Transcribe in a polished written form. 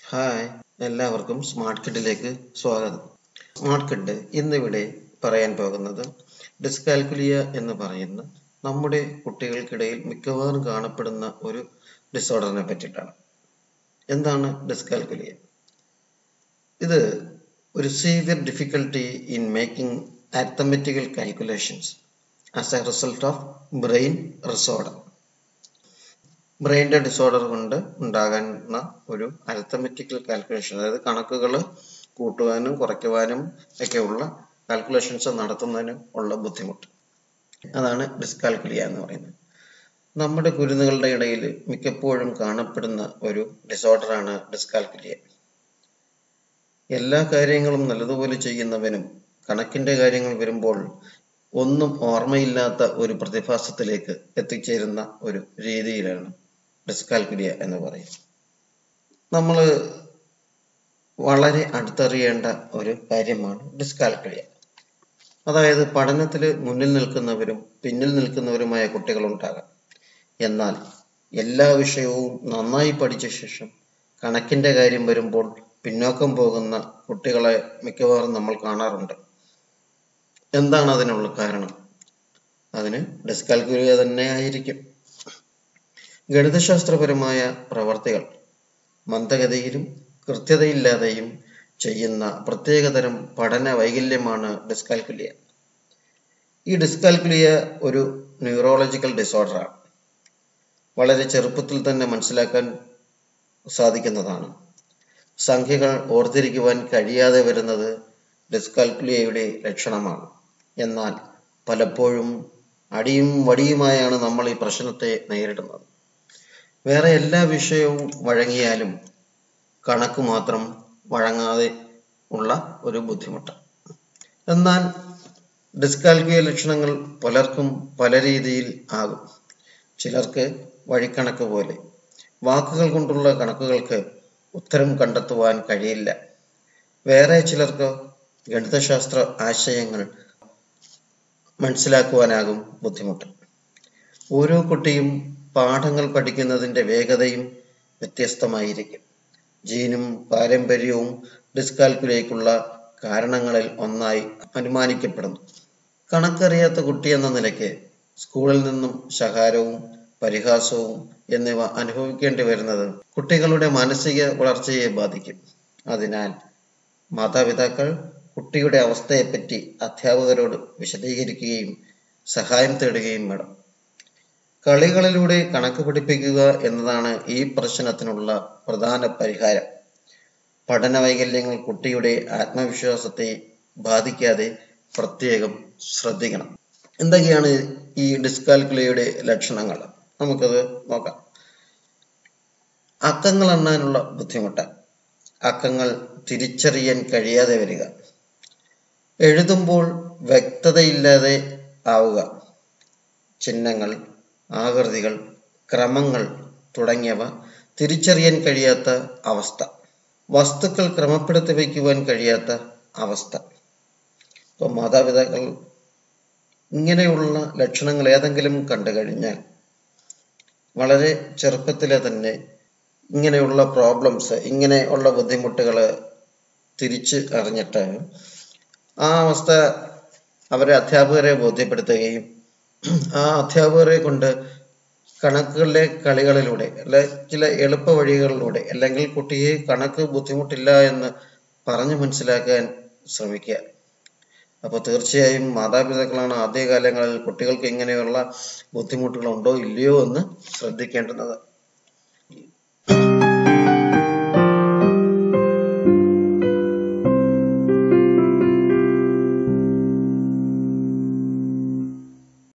Hi, എല്ലാവർക്കും smart കിഡിലേക്ക് സ്വാഗതം. Smart kid ഇന്നിവിടെ പറയാൻ പോകുന്നത് ഡിസ്കാൽക്കുലിയ എന്ന് പറയുന്ന നമ്മുടെ കുട്ടികൾക്കിടയിൽ മിക്കവാറും കാണപ്പെടുന്ന ഒരു ഡിസോർഡറിനെ പറ്റിയിട്ടാണ്. എന്താണ് ഡിസ്കാൽക്കുലിയ? ഇത് ഒരു severe difficulty in making arithmetical calculations as a result of brain disorder. ബ്രെയിൻ്റെ ഡിസോർഡർ കൊണ്ട് ഉണ്ടാകുന്ന ഒരു അരിത്തമെറ്റിക്കൽ കാൽക്കുലേഷൻ, അതായത് കണക്കുകൾ കൂട്ടുവാനും കുറയ്ക്കുവാനും ഒക്കെയുള്ള കാൽക്കുലേഷൻസ് നടത്തുന്നതിനും ഉള്ള ബുദ്ധിമുട്ട്, അതാണ് ഡിസ്കാൽക്കുലിയ എന്ന് പറയുന്നത്. നമ്മുടെ കുരുന്നുകളുടെ ഇടയിൽ മിക്കപ്പോഴും കാണപ്പെടുന്ന ഒരു ഡിസോർഡറാണ് ഡിസ്കാൽക്കുലിയ. എല്ലാ കാര്യങ്ങളും നല്ലതുപോലെ ചെയ്യുന്നവനും കണക്കിന്റെ കാര്യങ്ങൾ വരുമ്പോൾ ഒന്നും ഓർമ്മയില്ലാത്ത ഒരു പ്രതിഭാസത്തിലേക്ക് എത്തിച്ചേരുന്ന ഒരു രീതിയിലാണ് ഡിസ്കാൽക്കുലിയ എന്ന് പറയും. നമ്മൾ വളരെ അടുത്തറിയേണ്ട ഒരു കാര്യമാണ് ഡിസ്കാൽക്കുലിയ. അതായത് പഠനത്തിൽ മുന്നിൽ നിൽക്കുന്നവരും പിന്നിൽ നിൽക്കുന്നവരുമായ കുട്ടികളുണ്ടാകാം. എന്നാൽ എല്ലാ വിഷയവും നന്നായി പഠിച്ച ശേഷം കണക്കിന്റെ കാര്യം വരുമ്പോൾ പിന്നോക്കം പോകുന്ന കുട്ടികളെ മിക്കവാറും നമ്മൾ കാണാറുണ്ട്. എന്താണ് അതിനുള്ള കാരണം? അതിന് ഡിസ്കാൽക്കുലിയ തന്നെ ആയിരിക്കും. ഗണിതശാസ്ത്രപരമായ പ്രവർത്തികൾ മന്ദഗതിയിലും കൃത്യതയില്ലാതെയും ചെയ്യുന്ന പ്രത്യേകതരം പഠന വൈകല്യമാണ് ഡിസ്കാൽക്കുലിയ. ഈ ഡിസ്കാൽക്കുലിയ ഒരു ന്യൂറോളജിക്കൽ ഡിസോർഡറാണ്. വളരെ ചെറുപ്പത്തിൽ തന്നെ മനസ്സിലാക്കാൻ സാധിക്കുന്നതാണ്. സംഖ്യകൾ ഓർത്തിരിക്കുവാൻ കഴിയാതെ വരുന്നത് ഡിസ്കാൽക്കുലിയയുടെ ലക്ഷണമാണ്. എന്നാൽ പലപ്പോഴും അടിയും വടിയുമായാണ് നമ്മൾ ഈ പ്രശ്നത്തെ നേരിടുന്നത്. വേറെ എല്ലാ വിഷയവും വഴങ്ങിയാലും കണക്ക് മാത്രം വഴങ്ങാതെ ഉള്ള ഒരു ബുദ്ധിമുട്ട്. എന്നാൽ ഡിസ്കാൽക്കുലിയ ലക്ഷണങ്ങൾ പലർക്കും പല രീതിയിൽ ആകും. ചിലർക്ക് വഴിക്കണക്ക് പോലെ വാക്കുകൾ കൊണ്ടുള്ള കണക്കുകൾക്ക് ഉത്തരം കണ്ടെത്തുവാൻ കഴിയില്ല. വേറെ ചിലർക്ക് ഗണിതശാസ്ത്ര ആശയങ്ങൾ മനസ്സിലാക്കുവാനാകും ബുദ്ധിമുട്ട്. ഓരോ കുട്ടിയും പാഠങ്ങൾ പഠിക്കുന്നതിന്റെ വേഗതയും വ്യത്യസ്തമായിരിക്കും. ജീനും പാരമ്പര്യവും ഡിസ്കാൽക്കുലിയയ്ക്കുള്ള കാരണങ്ങളിൽ ഒന്നായി അനുമാനിക്കപ്പെടുന്നു. കണക്കറിയാത്ത കുട്ടി എന്ന നിലയ്ക്ക് സ്കൂളിൽ നിന്നും ശകാരവും പരിഹാസവും എന്നിവ അനുഭവിക്കേണ്ടി വരുന്നത് കുട്ടികളുടെ മാനസിക വളർച്ചയെ ബാധിക്കും. അതിനാൽ മാതാപിതാക്കൾ കുട്ടിയുടെ അവസ്ഥയെപ്പറ്റി അധ്യാപകരോട് വിശദീകരിക്കുകയും സഹായം തേടുകയും വേണം. കളികളിലൂടെ കണക്ക് പഠിപ്പിക്കുക എന്നതാണ് ഈ പ്രശ്നത്തിനുള്ള പ്രധാന പരിഹാരം. പഠന വൈകല്യങ്ങൾ കുട്ടിയുടെ ആത്മവിശ്വാസത്തെ ബാധിക്കാതെ പ്രത്യേകം ശ്രദ്ധിക്കണം. എന്തൊക്കെയാണ് ഈ ഡിസ്കാൽക്കുലിയയുടെ ലക്ഷണങ്ങൾ? നമുക്കത് നോക്കാം. അക്കങ്ങൾ എണ്ണാനുള്ള ബുദ്ധിമുട്ട്, അക്കങ്ങൾ തിരിച്ചറിയാൻ കഴിയാതെ വരിക, എഴുതുമ്പോൾ വ്യക്തതയില്ലാതെ ആവുക, ചിഹ്നങ്ങൾ, ആകൃതികൾ, ക്രമങ്ങൾ തുടങ്ങിയവ തിരിച്ചറിയാൻ കഴിയാത്ത അവസ്ഥ, വസ്തുക്കൾ ക്രമപ്പെടുത്തി വയ്ക്കുവാൻ കഴിയാത്ത അവസ്ഥ. ഇപ്പോൾ മാതാപിതാക്കൾ ഇങ്ങനെയുള്ള ലക്ഷണങ്ങൾ ഏതെങ്കിലും കണ്ടു കഴിഞ്ഞാൽ വളരെ ചെറുപ്പത്തിലെ തന്നെ ഇങ്ങനെയുള്ള പ്രോബ്ലംസ്, ഇങ്ങനെയുള്ള ബുദ്ധിമുട്ടുകൾ തിരിച്ച് അറിഞ്ഞിട്ട് ആ അവസ്ഥ അവരെ അധ്യാപകരെ ബോധ്യപ്പെടുത്തുകയും ആ അധ്യാപകരെ കൊണ്ട് കണക്കുകളിലെ കളികളിലൂടെ അല്ലെ ചില എളുപ്പ വഴികളിലൂടെ അല്ലെങ്കിൽ കുട്ടിയെ കണക്ക് ബുദ്ധിമുട്ടില്ല എന്ന് പറഞ്ഞു മനസ്സിലാക്കാൻ ശ്രമിക്കുക. അപ്പോൾ തീർച്ചയായും മാതാപിതാക്കളാണ് ആദ്യകാലങ്ങളിൽ കുട്ടികൾക്ക് ഇങ്ങനെയുള്ള ബുദ്ധിമുട്ടുകൾ ഉണ്ടോ ഇല്ലയോ എന്ന് ശ്രദ്ധിക്കേണ്ടുന്നത്.